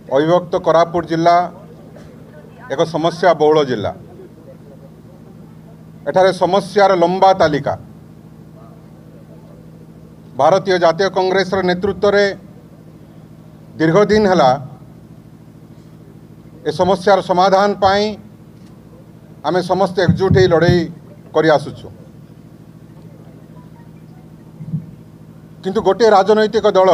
अविभक्त कोरापुट जिला एक समस्या बहुल जिला। एठारे समस्यार लंबा तालिका भारतीय जातीय कांग्रेस नेतृत्व में दीर्घ दिन है ए समस्यार समाधान पाई आमे समस्त एकजुट ही लड़ाई करि आसुछु। किंतु गोटे राजनैतिक दल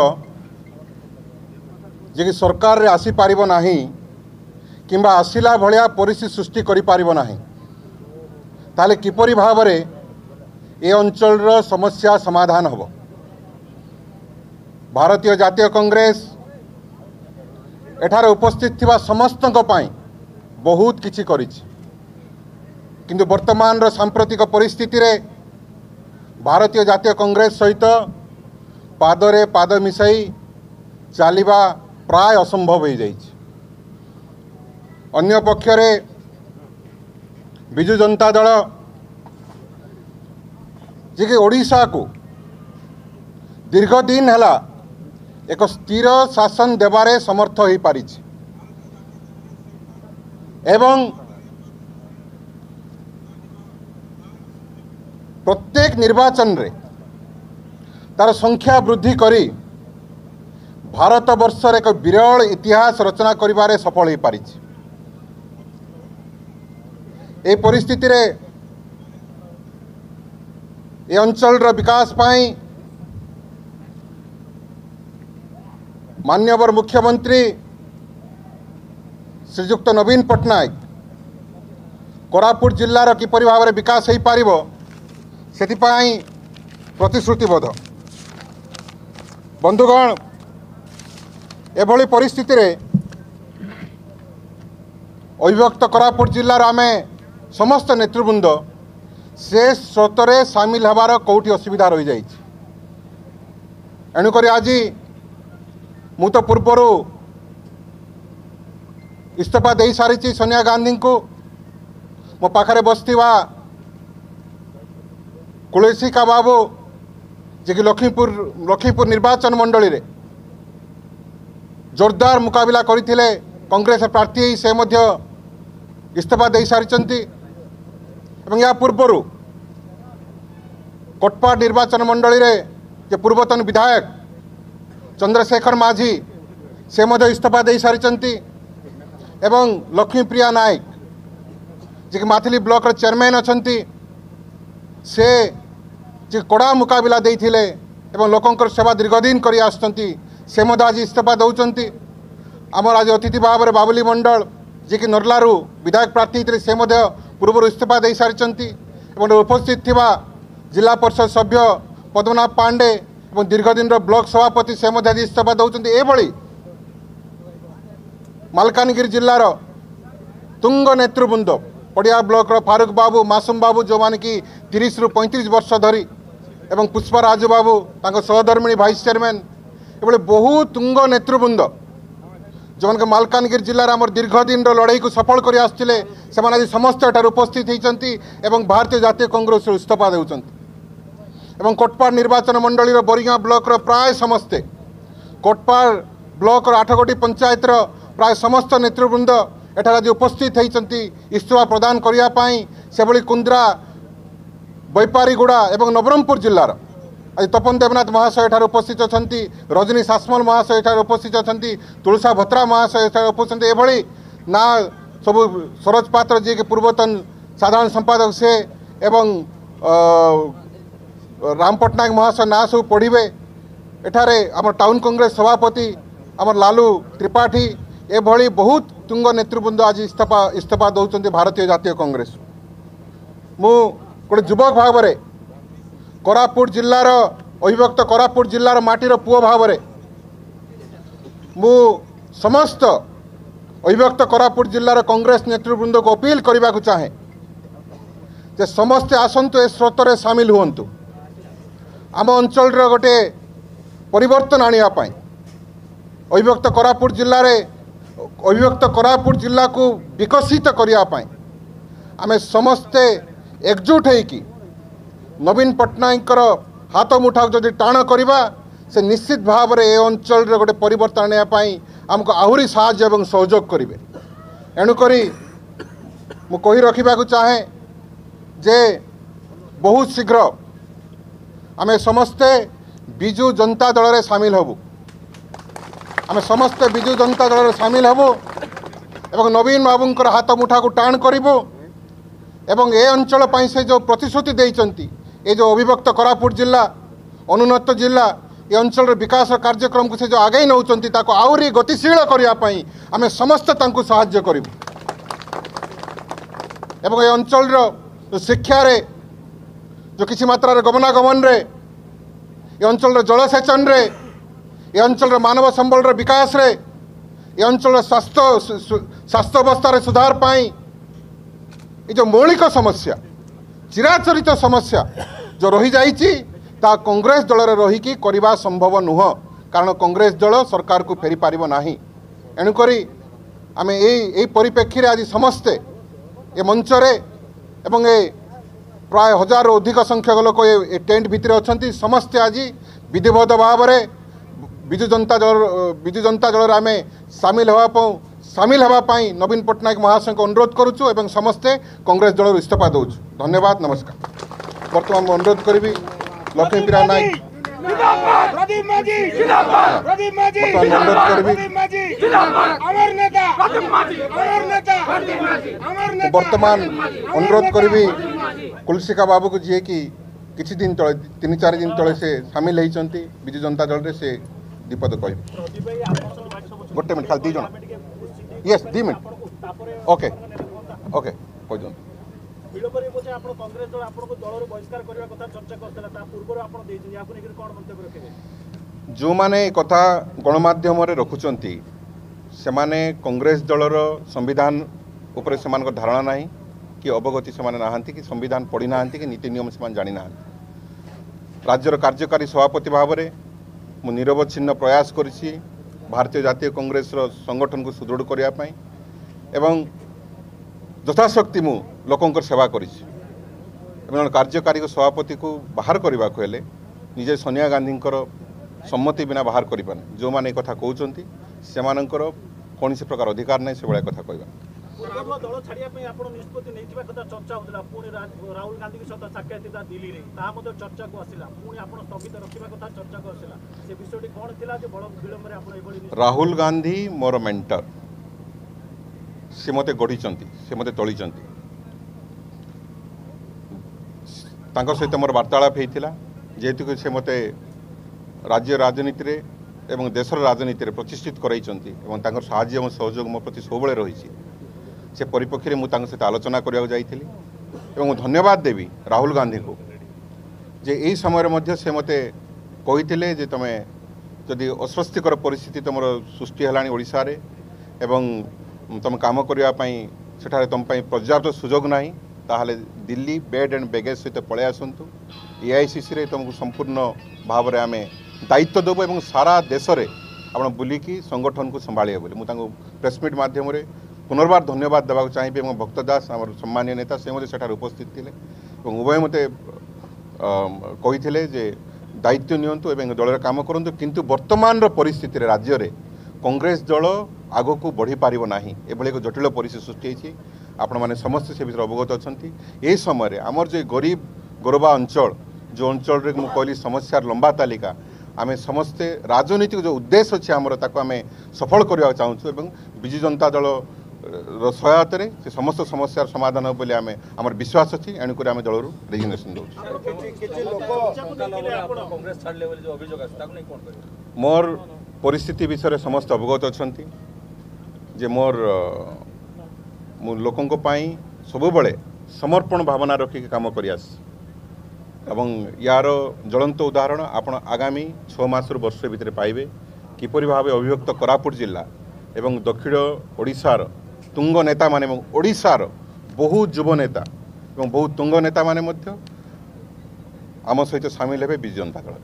जे सरकार रे आसी पारिबो नाही किंबा आसिला भलिया परिस्थिति सृष्टि करि पारिबो नाही ताले किपरि भावरे ए अंचल रो समस्या समाधान हबो। भारतीय जातीय कांग्रेस एठारे उपस्थित थिबा समस्तक पई बहुत किछि करिछि, किंतु वर्तमान रो सांप्रतिक परिस्थिति रे भारतीय जातीय कांग्रेस सहित पादरे पाद मिसाई चलिबा प्राय असंभव हो जाइछि। अन्य पक्षरे बिजु जनता दल जे कि ओडिशा को दीर्घ दिन है एक स्थिर शासन देवारे समर्थ हो पारिछि एवं प्रत्येक निर्वाचन रे तार संख्या वृद्धि करी भारत वर्षर एक विरल इतिहास रचना करिबारे सफल हो पारिछि। ए परिस्थिति रे ए अंचल रो विकास पाई माननीय मुख्यमंत्री श्रीजुक्त नवीन पट्टनायक कोरापुट जिल्लार किपरि भाव विकास हो पारिबो सेतिपाई प्रतिश्रुतिबद्ध। बंधुगण, एभली परिस्थिति रे अविभक्त कोरापुट जिल्लार आमे समस्त नेतृवृंद से स्रोतरे सामिल हबार कौटी असुविधा रही जाइछि। एणुक आज मु तो पूर्वर इस्तीफा दे सारी सोनिया गांधी को मो पाखरे बसथिबा कुलसीका बाबू जे कि लखीपुर निर्वाचन मंडली रे जोरदार मुकाबला करथिले कांग्रेस प्रार्थी से मध्य इस्तीफा दे सारी एवं या पूर्वर कोटपाड़ निर्वाचन मंडली रे जे पूर्वतन विधायक चंद्रशेखर माझी से मध्य इस्तीफा दे सारी एवं लक्ष्मीप्रिया नायक जे कि माथिली ब्लॉक चेयरमैन अछंती से जे कड़ा मुकाबला देइथिले एवं लोकंकर सेवा दीर्घदिन करि आसुचंती से मध्य आज इस्तीफा दौरान आमर आज अतिथि भाव में बाबुली मंडल जे कि नर्लारू विधायक प्रार्थी थे से मध्य पूर्व इस्तीफा दे सारी उपस्थित थिबा जिला परिषद सभ्य पद्मनाभ पांडे और दीर्घदिन ब्लॉक सभापति से मध्य आज इस्तीफा दौरान। एभली मालकानगिरी जिलार तुंग नेतृवृंद पड़िया ब्लॉक फारूक बाबू मासूम बाबू जो माने कि 30 रु 35 वर्ष धरी एवं पुष्पा राजू बाबू तांको सहधर्मिणी भाइस चेयरमैन एभली बहुत तुंग नेतृवृंद जो माने मालकानगिरी जिलार आमर दीर्घदिन लड़ाई को सफल कर आसुले से आज समस्त एठार उपस्थित होती एवं भारतीय जातीय कांग्रेस इस्तीफा देउछंती एवं कोटपाड़ निर्वाचन मंडली बोरिंगा ब्लॉक प्राय समस्ते कोटपाड़ ब्लॉक 8 गोटी पंचायत प्राय समस्त नेतृवृंद एठार आज उपस्थित होती इस्तीफा प्रदान करने से भली कुंद्रा बैपारीगुड़ा एवं नबरंगपुर जिलार आज तपन देवनाथ महाशय एठार उपस्थित अछंती, रजनी सासमल महाशय एठार उपस्थित अछंती, तुलसा भत्रा महाशय एठार उपस्थित एभली ना सब सरोज पात्र जी के पूर्वतन साधारण संपादक से एवं राम पट्टनायक महाशय ना सब पढ़े एठारे आम टाउन कांग्रेस सभापति आम लालू त्रिपाठी एभली बहुत तुंग नेतृवृंद आज इस्तीफा दौरान भारतीय जातीय कांग्रेस। मु गोटे युवक भाव में कोरापुट जिल्लार अविभक्त कोरापुट जिल्लार माटीर पुओ भाव में मु समस्त अविभक्त कोरापुट जिल्लार कांग्रेस नेतृवृंद को अपील करने को चाहे जे समस्ते आसंतु ए स्रोतर सामिल हुंतु आम अंचल गोटे परिवर्तन आनिया पाई अविभक्त कोरापुट जिल्ला रे अविभक्त कोरापुट जिल्ला को विकसित करने पाई आमे समस्ते एकजुट होइकी नवीन पट्टनायक हाथ मुठा जदि टाण करवा से निश्चित भाव में ए अंचल गोटे परिवर्तन आने आमको आहुरी साहाय्य एवं सहयोग करेंगे। एणुक मु कही रखा चाहे जे बहुत शीघ्र आमे समस्ते बिजु जनता दल रे सामिल हबु। आमे समस्ते बिजु जनता दल रे सामिल हबु एवं नवीन बाबूंकर हाथ मुठा को टाण करिबु एवं ए अंचल पई से जो प्रतिश्रुति देइचंती ए जो अविभक्त कोरापुट जिला अनुन्नत जिला ये अंचल विकास कार्यक्रम को से जो आगे नौचंती ताको आउरी गतिशील करिया पई आमे समस्त तांको सहाय्य करिबु एवं ए अंचल रो शिक्षा रे जो किसी मात्रा रे गमनागमन रे ये अंचल जलसेचन रे ये अंचल मानव संबल रे विकास रे ये अंचल स्वास्थ्य अवस्था रे सुधार पाई ये जो मौलिक समस्या चिराचरित समस्या जो रही जाइछि ता कांग्रेस दल रे रही की करबा संभव नुह कारण कांग्रेस दल सरकार को फेरी पारिबो नाही। एणुकरी आमे ए परिप्रेक्षी रे आज समस्ते ये मंच रे एवं ए प्राय 1000 अधिक संख्यक लोक ये टेंट भितर अछंती समस्ते आज विधिवत भाव में विजु जनता दल आम सामिल होगापी नवीन पट्टनायक महाशय को अनुरोध करुचु एवं समस्ते कांग्रेस दल इस्तीफा दौचु। धन्यवाद नमस्कार। बर्तमान अनुरोध करी लक्ष्मीप्रिया नायक बर्तमान अनुरोध करी कुलसिका बाबू को जी कि किसी दिन तले 3-4 दिन तले से सामिल होती विजु जनता दल से दीपद कह गोटे मिनट खाली 2 जन यस 2 मिनट ओके ओके कह जो माने कथा गणमाध्यम रखुंट से माने कांग्रेस दलर संविधान उपरे से धारणा ना कि अवगति से नहांती कि संविधान पढ़ी ना कि नीति नियम से जानी ना। राज्यर कार्यकारी सभापति भाव में मु निरवच्छिन्न प्रयास करिछि भारतीय जातीय कांग्रेस संगठन को सुदृढ़ करने एवं यथाशक्ति मु लोकंकर सेवा करिछि एवं कार्यकारी सभापति को बाहर करने को हेले निजे सोनिया गांधी सम्मति बिना बाहर करें जो मैंने कथा कहते से कौन से प्रकार अधिकार नहीं से भाया कथा कहवा दल छाड़िया निष्पत्ति चर्चा होता राहुल गांधी साक्षात दिल्ली में चर्चा को आसला स्थगित रखा कथा चर्चा को आसला से विषय कौन विलंब राहुल गांधी मोर मेंटर से मते गढ़ी से मते तली सहित मोर वार्तालाप होता जेहेतु से मते राज्य राजनीति रे एवं देशर राजनीति रे प्रतिष्ठित कराइछंती एवं साहाय्य और सहयोग मो प्रति सबले रही से परिप्रेक्षी में मुझे सहित आलोचना करने जाइली एवं धन्यवाद देवी राहुल गांधी को जे यही समय से मते कही जे तुम जदि अस्वस्तिकर परिस्थिति तुम सृष्टि है ओडिशा रे एवं तुम काम करने सेठारे तुम पर्याप्त सुजोग ना ताहले दिल्ली बेड एंड बेगेज सहित पलि आसतु एआईसीसी रे तुमको संपूर्ण भाव में आम दायित्व देवु एवं सारा देश में आप बुलिकी संगठन को संभालिए बोली मुझे प्रेस मीट मध्यम पुनर्बार धन्यवाद देवाक चाहिए और भक्त दास आम सम्मानीय नेता से मते सेठार उपस्थित थे उभय मते कही जे दायित्व नियंतु एवं दल काम करूँ किंतु वर्तमान परिस्थिति राज्य में कांग्रेस दल आग को बढ़ी पार ना एभली एक जटिल परिस्थिति सृष्टि होती आपण मैंने समस्त से विषय अवगत अच्छा यही समय आमर जो गरीब गोरबा अंचल जो अंचल रे मु कहली समस्यार लंबा तालिका आम समस्ते राजनीतिक जो उद्देश्य अच्छे आमर ताको आम सफल करने चाहूँ एवं विजु जनता दल सहायता से समस्त समस्यार समाधान बोली आम आमर विश्वास अच्छी एणुक आम दल रेजिग्नेशन दौर मोर परिस्थिति विषय समस्त अवगत अच्छा जे मोर मु लोकों सब बड़े समर्पण भावना रखिक काम करियास एवं यार ज्वलंत उदाहरण आपण आगामी 6 मास वर्ष भितर पाइबे किपरि भाव अविभक्त कोरापुट जिला एवं दक्षिण ओडिशार तुंग नेता माने ओडिशार बहु युव नेता एवं बहु तुंग नेता माने मध्य आम सहित सामिल हेबे विजु जनता दल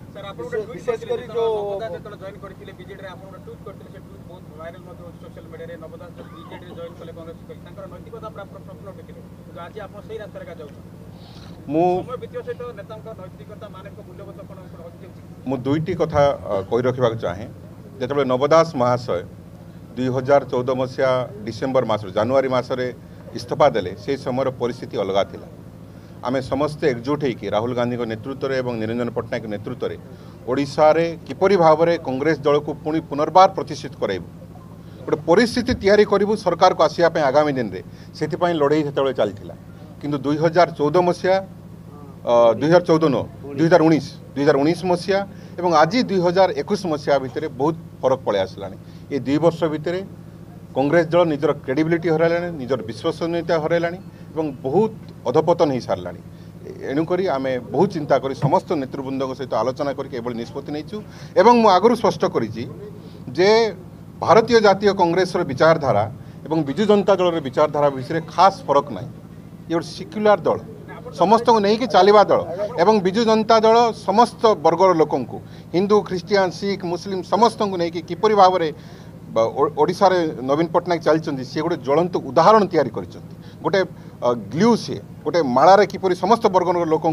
मु दुईटी कथा कही रखा चाहे जो नवदास महाशय 2014 मसीहा डिसेम्बर मास जानुआरी मासरे इस्तीफा देले से समय परिस्थिति अलग थिला आमे समस्ते एकजुट होकर राहुल गांधी नेतृत्व में और निरंजन पट्टनायक नेतृत्व में ओडिशा रे किपरि भाव में कांग्रेस दल को पुणी पुनर्बार प्रतिष्ठित कराइबु गोटे परिस्थिति तैयारी करूँ सरकार को आसवाई आगामी दिन में से लड़ाई से चलता किंतु 2014 मसीहा 2014 न 2019 मसीहा और आज 2021 मसीहा भितर बहुत फरक पड़े आसला ये 2 वर्ष भितर कांग्रेस दल निजर क्रेडिबिलिटी हरैलानी निजर विश्वसनीयता हरैलानी और बहुत अधपतन हो सारा एणुक आम बहुत चिंता करी समस्त नेतृवृंद सहित आलोचना करके निष्पत्ति नहीं आगु स्पष्ट करी भारतीय जातीय कांग्रेस विचारधारा और विजु जनता दल विचारधारा विषय खास फरक ना ये गोटे सिक्युलर दल समस्त को नहीं कि चलवा दल एवं विजु जनता दल समस्त वर्गर लोक हिंदू ख्रीस्टियान सिख मुस्लिम समस्त को नहीं कि किपरि भाव में ओडिशा रे नवीन पट्टनायक चलती सी गोटे ज्वलंत उदाहरण तैयारी गोटे ग्लू सी गोटे मालार किपरि समस्त वर्ग लोक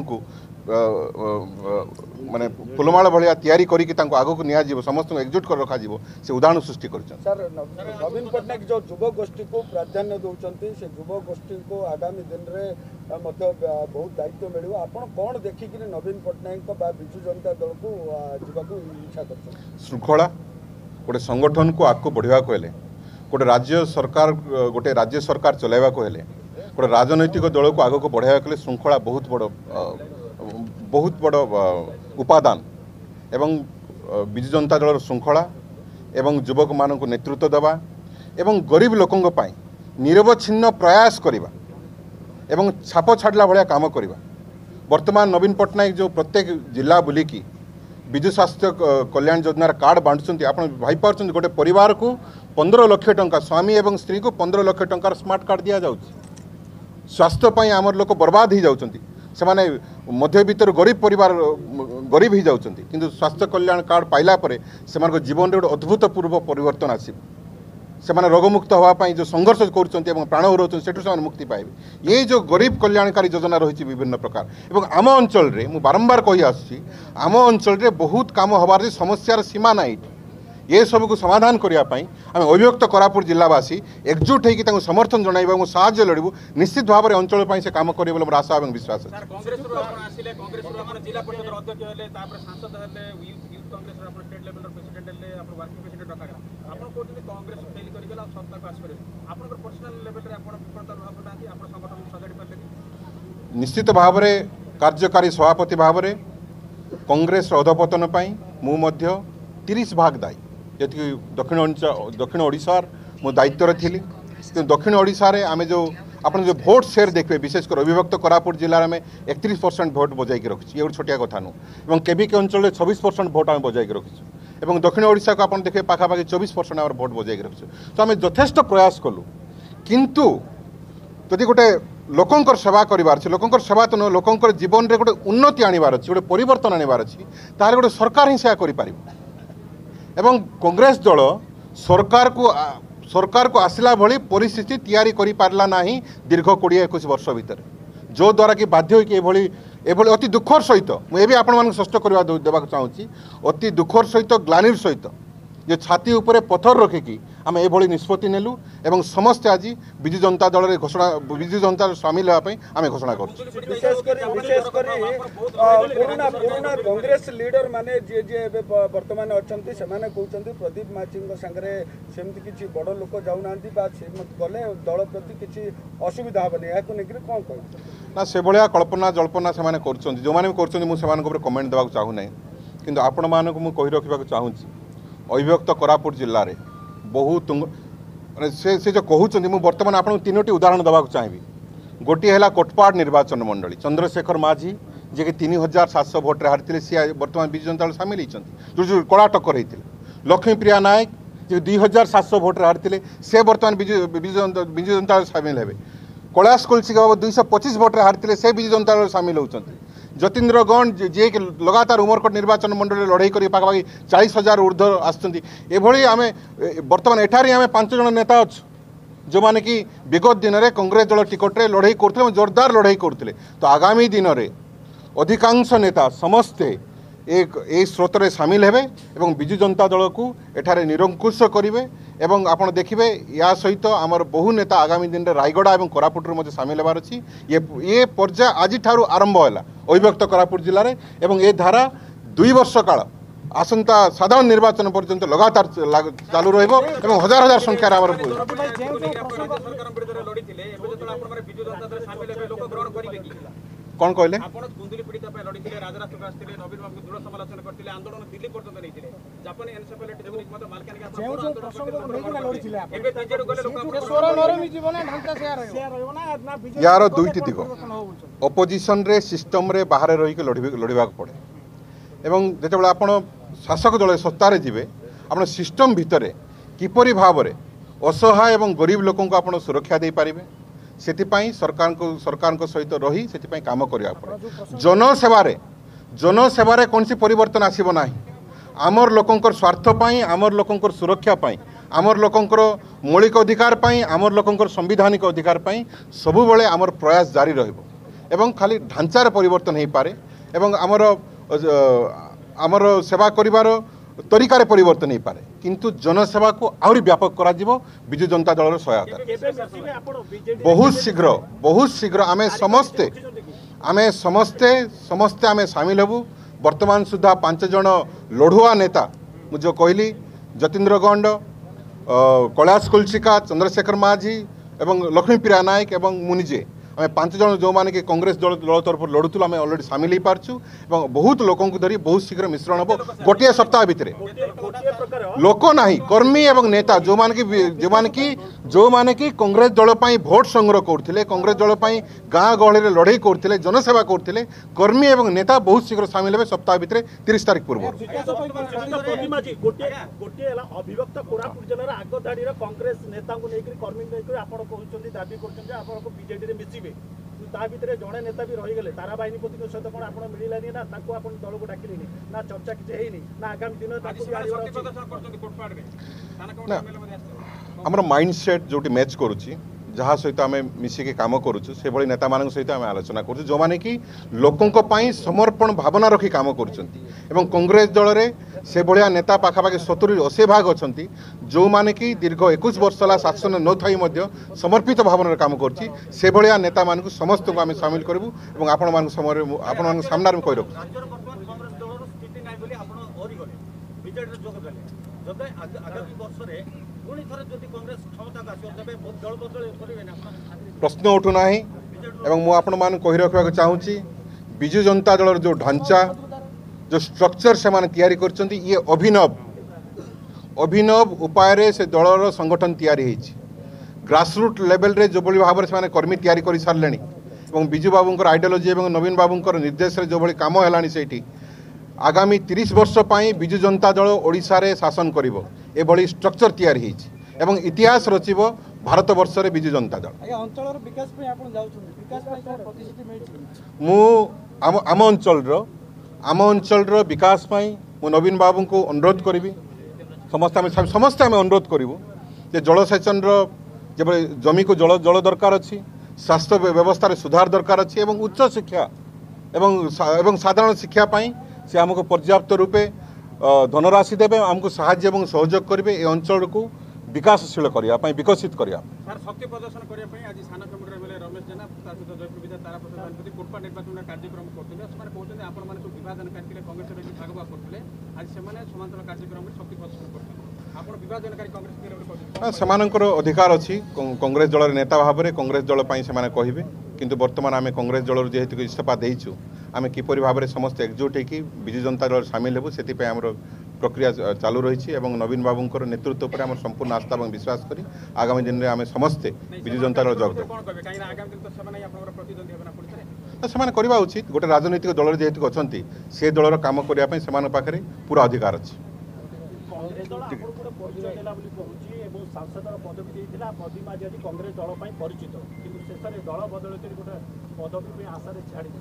माने फुलमाल भाया तैयारी करके आग को निया समस्त एकजुट कर रखा से उदाहरण सृष्टि कर नवीन पट्टनायक जो युव गोष्ठी को प्राधान्य दौरान से युव गोष्ठी को आगामी दिन में बहुत दायित्व मिले आपड़ कौन देखिक नवीन पट्टनायक विजु जनता दल को जावाक इच्छा कर श्रृंखला गोटे संगठन को आगे बढ़ावा हेले गोटे राज्य सरकार चलाइवा हेले गोटे राजनैतिक दल को आगे बढ़ावा श्रृंखला बहुत बड़ उपादान एवं विजु जनता दल श्रृंखला एवं युवक मान नेतृत्व देवा एवं गरीब लोकों पाई निरवच्छिन्न प्रयास करवा एवं छाप छाड़ला भाया काम करवा वर्तमान नवीन पट्टनायक जो प्रत्येक जिला बुलिकी विजु स्वास्थ्य कल्याण योजनार कार्ड बांटुंट आप भाईपार गोटे परिवार को 15 लाख टंका स्वामी एवं स्त्री को 15 लाख टंकार स्मार्ट कार्ड दि जाऊँगी स्वास्थ्य आमर लोक बर्बाद हो जाउछंती सेमाने मध्यवित्तर गरीब परिवार गरीब हो जाउछंती किंतु स्वास्थ्य कल्याण कार्ड पाइला परे सेमानको जीवन रे अद्भुतपूर्व परिवर्तन आसीबो सेमाने रोगमुक्त होवाई जो संघर्ष कर प्राण हरौन से मुक्ति पाइबे ये जो गरीब कल्याणकारी योजना रही विभिन्न प्रकार एवं आम अंचल रे मु बारंबार कही आसुची आम अंचल रे बहुत काम हबार समस्यार सीमा ना ये सब को समाधान करने आम अभियुक्त कोरापुट जिलावासी एकजुट होकर समर्थन जनइबा और साहाय्य लड़ू निश्चित भाव में अंचल से काम करेंगे बोले मोर आशा और विश्वास निश्चित भाव में कार्यकारी सभापति भाव में कांग्रेस अधपतन मु 30 भाग दायी जी दक्षिण ओडिशार मो दायित्व थी दक्षिण ओडिशा रे आमे जो आपन जो भोट शेयर देखिए विशेषकर अविभक्त कोरापुट जिले में 31% भोट बजाई रखी ये छोटिया कथा नुह और केबीके अंचल में 26% भोट आम बजाई रखीचु और दक्षिण ओडिशा को आप देखिए पाखापाखि 24% आम भोट बजाई रखीचु तो आम यथेष्ट प्रयास कलु किंतु जदि गोटे लोकंकर सेवा करार लोकंकर सेवा तो नुह लोकंकर जीवन में गोटे उन्नति आनिबार अच्छी गोटे परिवर्तन आनिबार अच्छी तार गोटे सरकार ही सेया करि एवं कांग्रेस दल सरकार को आसला भली परिस्थिति तैयारी करि पारला नाही दीर्घ 20-21 वर्ष भीतर जो द्वारा कि बाध्य होकर अति दुखर सहित मुझे आपण स्पष्ट करवा देवाक चाहूँगी अति दुखर सहित ग्लानिर सहित जे छाती उपरे पत्थर रखिकी आम ये निष्पत्ति नेलु एवं समस्ते आज विजु जनता दल घोषणा विजु जनता सामिल होगापी आम घोषणा कर कांग्रेस लीडर माने जे जे वर्तमान अच्छे से कहते प्रदीप माझी सागरे सेमती किसी बड़ लोक जाऊना गले दल प्रति किसी असुविधा हेनी या कौन कह ना से भाया कल्पना जल्पना से जो मैंने कर कमेंट देवाक चाहूना कि आपण मानक कही रखा चाहूँगी अविभक्त कोरापुट जिले में बहुत से जो कहते मुझे बर्तमान आपको 3टी उदाहरण देवाक चाहिए गोटे है कोटपाड़ निर्वाचन मंडली चंद्रशेखर माझी जे कि 3700 भोट हारी सी बर्तमान विजु जनता दल सामिल होती जो कड़ा टक्कर होते लक्ष्मीप्रिया नायक जो 2700 भोट हारी से बर्तमान विजु जनता दल सामिल हे कैलाश कुलसी बाबू 225 भोट हारी से विजु जनता दल सामिल होती जतीन्द्र गण जी लगातार उमरकोट निर्वाचन मंडल लड़ाई कर पाखापाखि 40,000 ऊर्ध्व आसभली आम बर्तमान एठारे आम 5 जन नेता अच्छु जो मैंने कि विगत दिन में कांग्रेस दल टिकट लड़ाई करते जोरदार लड़ाई करते तो आगामी दिन में अधिकांश नेता समस्ते ए स्रोत में सामिल हेबे एवं बिजु जनता दल को एठारे निरंकुश करेंगे एवं आपण देखिए या सहित आमर बहु नेता आगामी दिन में रायगड़ा और कोरापुट मध्य सामिल होबार अच्छी ये पर्याय आज ठारू आरंभ है अभिव्यक्त कोरापुट जिले में एवं ए धारा 2 वर्ष काल आसंता साधारण निर्वाचन पर्यंत लगातार चालू रहिबो एवं हजार हजार संख्यार आमर कौन कहले यार दुईटी दिग अपोजिशन रे सिस्टम रे बाहर रही लड़वा पड़े एवं जिते आपण शासक दल सत्तार जीवे आप सिस्टम भितर किपरि भाव में असहाय एवं गरीब लोक आप सुरक्षा दे पारे से सरकार सहित रही से काम करने पड़े जनसेवार कौन सी परिवर्तन आसब ना आमर लोकंकर स्वार्थपाई आमर लोकंकर सुरक्षापाई आमर लोकंकर मौलिक अधिकार पाई आमर लोकंकर संविधानिक अधिकार पाई सबु बेले आमर प्रयास जारी रहिबो एवं खाली ढांचार परिवर्तन हो पारे एवं आमर सेवा करिवार तरीकार परिवर्तन हो पारे किंतु जनसेवा को आहरी व्यापक करा जिवो बिजु जनता दल सहायता बहुत शीघ्र आमे समस्ते आमे सामिल हेबु वर्तमान सुधा 5 जन लड़ुआ नेता मुझे कहली जतीन्द्र गंड कैलाश कुलचिका चंद्रशेखर माझी एवं लक्ष्मीप्रिया नायक एवं मुनिजे आम 5 जन जो माने कि कांग्रेस दल तरफ लड़ुल आम अलरेडी सामिल हो पार्छु और बहुत लोक धरी बहुत शीघ्र मिश्रण हम गोटे सप्ताह भितर लोक ना कर्मी एवं नेता जो माने कि कांग्रेस दल भोट संग्रह करते कांग्रेस दल गाँ गहली लड़ई करते जनसेवा करते कर्मी एवं नेता बहुत शीघ्र सामिल हे सप्ताह भितर 30 तारीख पूर्व अभिव्यक्त कोरापुट जिलार आगधाड़ी कांग्रेस नेता दाबी कर ता भितर जड़े नेता भी रहीगले तारा बाहिनीपति सहित कौन आप मिलानी ना दल को डाकिले ना चर्चा किसी ना आगामी दिन आमर माइंडसेट जो मैच करुच्ची जहाँ सहित आम मिसिकी कम करुचु से भली नेता मान सहित आम आलोचना करुँ जो मैंने कि लोकों समर्पण भावना रखी काम करुँच कांग्रेस दल में से भाया नेता पाखापाखि 70-80 भाग अच्छा जो मैंने कि दीर्घ 21 वर्ष है शासन न थी समर्पित भावना काम करुँच से भाया नेता मान समस्त को आम सामिल करूँ और आपण सामने कही रखु प्रश्न उठुना एवं मु आपण मान कही रखा चाहूँगी बिजु जनता दल जो ढांचा जो स्ट्रक्चर से माने तैयारी करछंती ये अभिनव उपाय से दलर संगठन तैयारी ग्रासरूट लेवल रे जो बड़ी भाव से कर्मी तैयारी कर सारे बिजु बाबूंकर आइडियोलॉजी और नवीन बाबूंकर निर्देश रे जो बड़ी काम है सेठी आगामी 30 वर्ष पई बिजु जनता दल ओडिशा रे शासन करिवो ए बड़ी स्ट्रक्चर तैयारी एवं इतिहास रचिब भारत वर्ष रे बिजु जनता दल मु आम अंचल विकास मु नवीन बाबू को अनुरोध करी समस्ते आम अनुरोध करूँ जे जलसेचन जो जमी को जल दरकार अच्छी स्वास्थ्य व्यवस्था सुधार दरकार अच्छी एवं उच्च शिक्षा एवं साधारण शिक्षापी से आमको पर्याप्त रूपे धनराशि देवे आमको साहाय्य एवं सहयोग करेंगे ए अंचल को विकासशील करने विकसित करने शक्ति प्रदर्शन करने आज सान कमिटी रमेश जेना जयपुर विधायक तारा प्रसाद कोटपा निर्वाचन कार्यक्रम करते आप विभाजनकारी कांग्रेस भागभाग करते आज से समांतर कार्यक्रम शक्ति प्रदर्शन करते विभाजनकारी कांग्रेस अधिकार अच्छी कांग्रेस दल नेता भाव में कांग्रेस दल से कहे किंतु वर्तमान आम कांग्रेस दल जेहेतु इस्तीफा देचु आम किपरि भाव में समस्त एकजुट होकर बिजु जनता दल सामिल हेबु से प्रक्रिया चालू रही है नवीन बाबूंकर नेतृत्व पर आम संपूर्ण आस्था और विश्वास करी आगामी दिन में आम समस्ते बिजु जनता दल जग से करवा उचित गोटे राजनैतिक दल जेहेतु अच्छा से दलर काम करने से पाखे पूरा अधिकार अच्छी कांग्रेस दल परिचित दल बदल पदवी आशा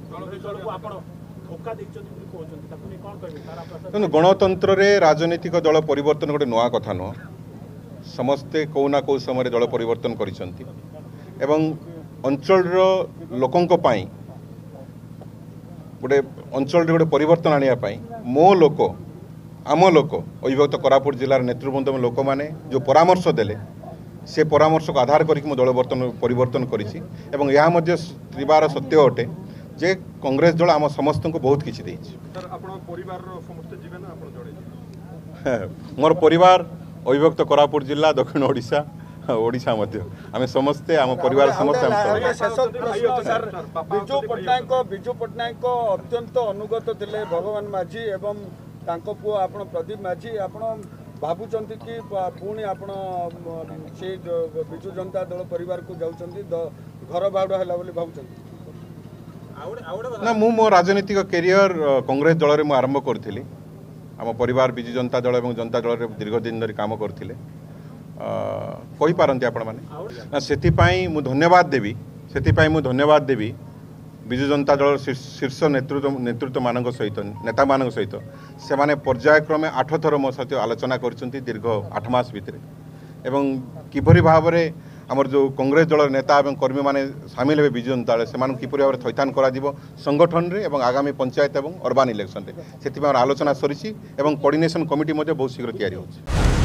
गणतंत्र रे राजनीतिक दल परिवर्तन गोटे नुआ कथा नुह समस्ते कौ ना कौ समय दल परिवर्तन करिसंती एवं अंचल लोकों गोटे अंचल गोटे परिवर्तन आने मो लोक आम लोक अविभक्त कोरापुट जिलार नेतृवृंद लोक मैंने जो परामर्श देले से परामर्श को आधार करके दल परिवर्तन करिछि एवं यह मध्य त्रिबार सत्य अटे जे कांग्रेस दल आम समस्त को बहुत किछि देछि। मोर परिवार अविभक्त कोरापुट जिला दक्षिण ओडिशा ओडिशा मध्य आम समस्ते आम परिवार विजु पट्टनायक अत्यंत अनुगत थे भगवान माझी एवं तांको पुओ आपण प्रदीप माझी आपण भावुंट कि पुणी आपण से विजु जनता दल परिवार को जाऊँच घर बाहुड़ है भावुंट ना मो राजनीतिक कैरियर कांग्रेस दल में आरंभ करी आम परिवार विजु जनता दल और जनता दल में दीर्घ दिन धरी काम करते कही पारती आपण मैंने से धन्यवाद देवी विजु जनता दल शीर्ष नेतृत्व मान सहित नेता मान सहित से माने पर्यायक्रमे 8 थर मो सहित आलोचना करछंती दीर्घ 8 मास भितर एवं किपरि भाव में आमर जो कांग्रेस दल नेता और कर्मी माने सामिल हे विजु जनता दल से किपरि भाव में थैथान करा दिबो संगठन रे एवं आगामी पंचायत एवं अर्बान इलेक्शन रे सेति आलोचना सरिछि एवं कोऑर्डिनेशन कमिटी बहुत शीघ्र तैयारी होछि।